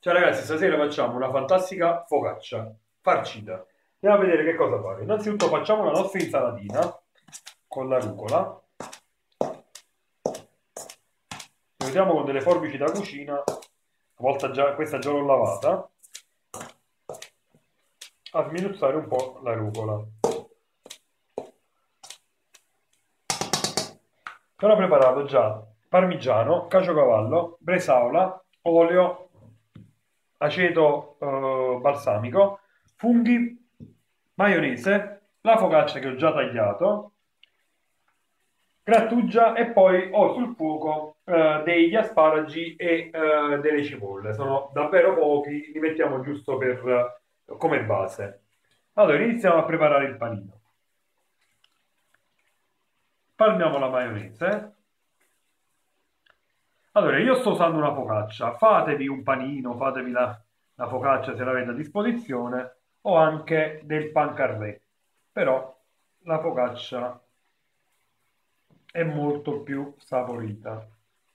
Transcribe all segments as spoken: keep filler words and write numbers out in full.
Ciao ragazzi, stasera facciamo una fantastica focaccia farcita. Andiamo a vedere che cosa fare. Innanzitutto facciamo la nostra insalatina con la rucola. Lo vediamo con delle forbici da cucina, una volta già, questa già l'ho lavata, a sminuzzare un po' la rucola. Sono preparato già parmigiano, caciocavallo, bresaola, olio, aceto eh, balsamico, funghi, maionese, la focaccia che ho già tagliato, grattugia e poi ho sul fuoco eh, degli asparagi e eh, delle cipolle. Sono davvero pochi, li mettiamo giusto per, eh, come base. Allora, iniziamo a preparare il panino. Palmiamo la maionese. Allora, io sto usando una focaccia, fatevi un panino, fatevi la, la focaccia se l'avete a disposizione, o anche del pan carré, però la focaccia è molto più saporita.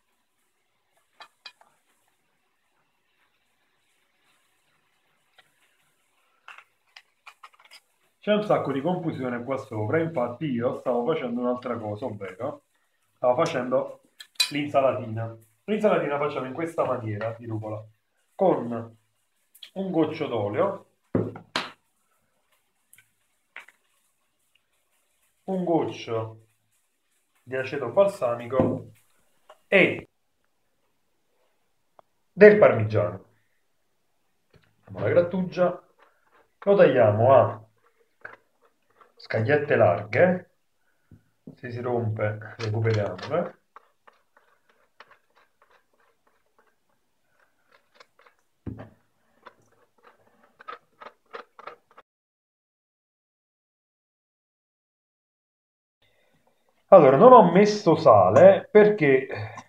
C'è un sacco di confusione qua sopra, infatti io stavo facendo un'altra cosa, ovvero stavo facendo l'insalatina. L'insalatina la facciamo in questa maniera di rucola, con un goccio d'olio, un goccio di aceto balsamico e del parmigiano. Facciamo la grattugia, lo tagliamo a scagliette larghe, se si rompe recuperiamole. Allora, non ho messo sale perché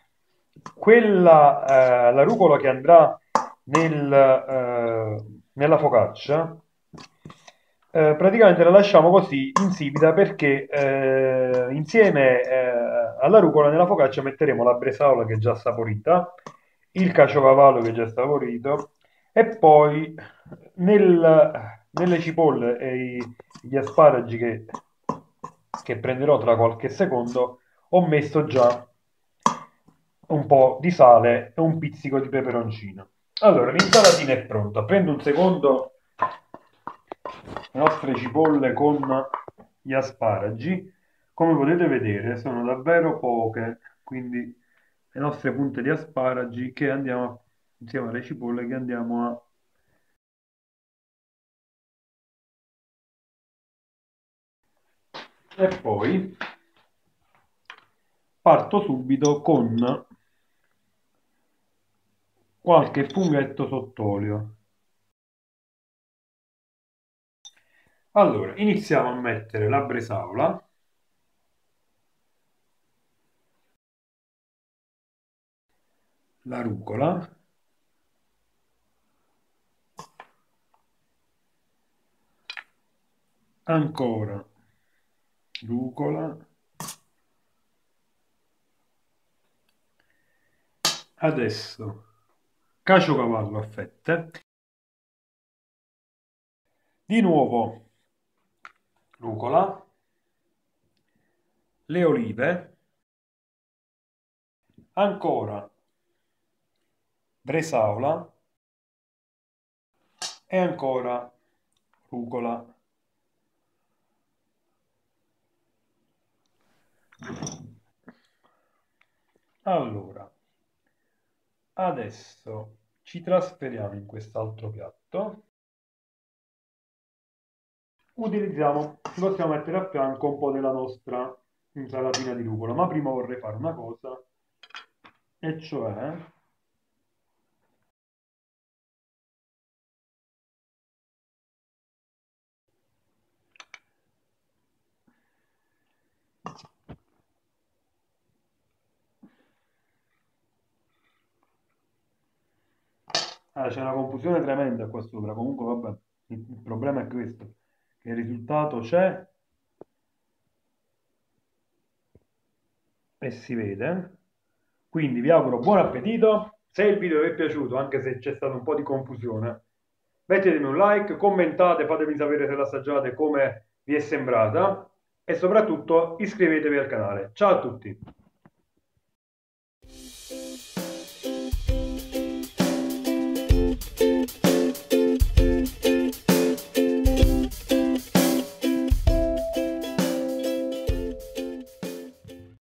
quella, eh, la rucola che andrà nel, eh, nella focaccia, eh, praticamente la lasciamo così insipida perché eh, insieme eh, alla rucola nella focaccia metteremo la bresaola che è già saporita, il caciocavallo che è già saporito e poi nel- nelle cipolle e i- gli asparagi che, che prenderò tra qualche secondo ho messo già un po' di sale e un pizzico di peperoncino. Allora, l'insalatina è pronta. Prendo un secondo le nostre cipolle con gli asparagi. Come potete vedere, sono davvero poche, quindi le nostre punte di asparagi che andiamo insieme alle cipolle che andiamo a. E poi parto subito con qualche funghetto sott'olio. Allora, iniziamo a mettere la bresaola, la rucola, ancora rucola, adesso caciocavallo a fette, di nuovo rucola, le olive, ancora bresaola e ancora rucola. Allora, adesso ci trasferiamo in quest'altro piatto. Utilizziamo, ci possiamo mettere a fianco un po' della nostra insalatina di rucola, ma prima vorrei fare una cosa, e cioè ah, c'è una confusione tremenda qua sopra, comunque vabbè, il, il problema è questo, che il risultato c'è e si vede, quindi vi auguro buon appetito Se il video vi è piaciuto, anche se c'è stato un po' di confusione, mettetemi un like, commentate, fatemi sapere se l'assaggiate come vi è sembrata e soprattutto iscrivetevi al canale. Ciao a tutti!